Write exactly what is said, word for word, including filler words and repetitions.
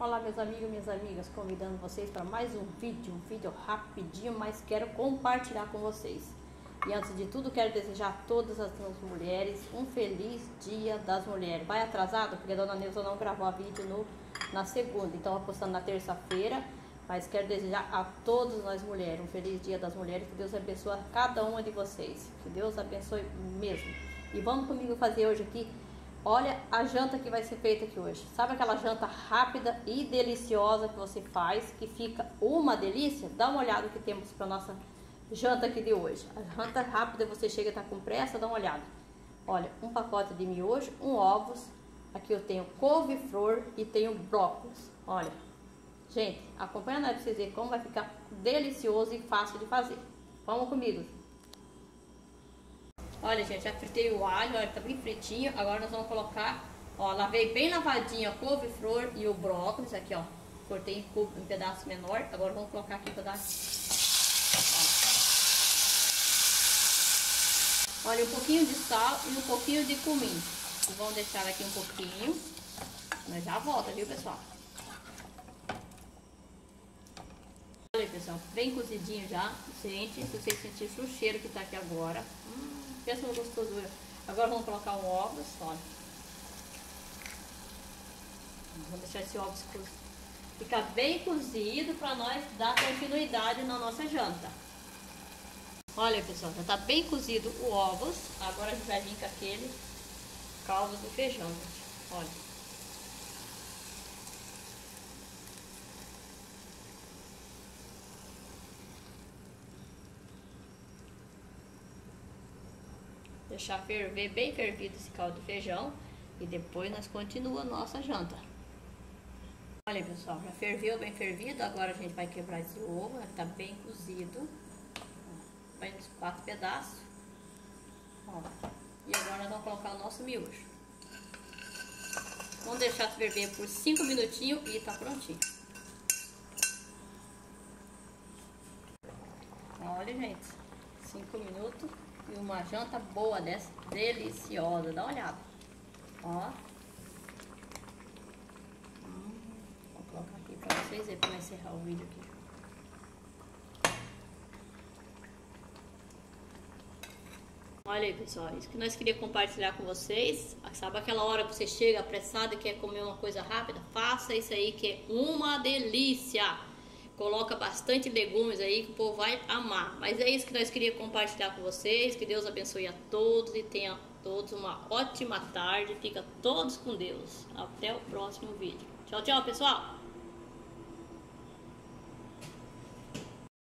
Olá meus amigos e minhas amigas, convidando vocês para mais um vídeo, um vídeo rapidinho, mas quero compartilhar com vocês. E antes de tudo quero desejar a todas as mulheres um feliz dia das mulheres. Vai atrasado porque a dona Neuza não gravou a vídeo no, na segunda, então apostando na terça-feira. Mas quero desejar a todas nós mulheres um feliz dia das mulheres, que Deus abençoe cada uma de vocês, que Deus abençoe mesmo. E vamos comigo fazer hoje aqui. Olha a janta que vai ser feita aqui hoje. Sabe aquela janta rápida e deliciosa que você faz, que fica uma delícia? Dá uma olhada que temos para nossa janta aqui de hoje. A janta rápida, você chega e tá com pressa, dá uma olhada. Olha, um pacote de miojo, um ovos. Aqui eu tenho couve-flor e tenho brócolis. Olha, gente, acompanha nós para vocês verem como vai ficar delicioso e fácil de fazer. Vamos comigo. Olha, gente, já fritei o alho, olha, tá bem fritinho. Agora nós vamos colocar, ó, lavei bem lavadinho a couve-flor e o brócolis aqui, ó. Cortei em, cubo, em pedaço menor. Agora vamos colocar aqui um pedaço. Ó. Olha, um pouquinho de sal e um pouquinho de cominho. E vamos deixar aqui um pouquinho. Nós já volta, viu, pessoal? Olha, pessoal, bem cozidinho já. Gente, se vocês sentirem o cheiro que tá aqui agora. Hum. Pensa no gostosura. Agora vamos colocar um ovos, olha. Vamos deixar esse ovos ficar bem cozido para nós dar continuidade na nossa janta. Olha, pessoal, já tá bem cozido o ovos. Agora a gente vai vir com aquele caldo do feijão, gente. Olha. Deixar ferver bem fervido esse caldo de feijão e depois nós continuamos a nossa janta. Olha, pessoal, já ferveu bem fervido. Agora a gente vai quebrar esse ovo, ele tá bem cozido. Vai nos quatro pedaços. Ó. E agora nós vamos colocar o nosso miojo. Vamos deixar ferver por cinco minutinhos e tá prontinho. Olha, gente, cinco minutos. E uma janta boa dessa, deliciosa. Dá uma olhada. Ó. Hum, vou colocar aqui pra vocês verem para encerrar o vídeo aqui. Olha aí, pessoal. Isso que nós queríamos compartilhar com vocês. Sabe aquela hora que você chega apressado e quer comer uma coisa rápida? Faça isso aí que é uma delícia. Coloca bastante legumes aí que o povo vai amar. Mas é isso que nós queríamos compartilhar com vocês. Que Deus abençoe a todos e tenha todos uma ótima tarde. Fica todos com Deus. Até o próximo vídeo. Tchau, tchau, pessoal!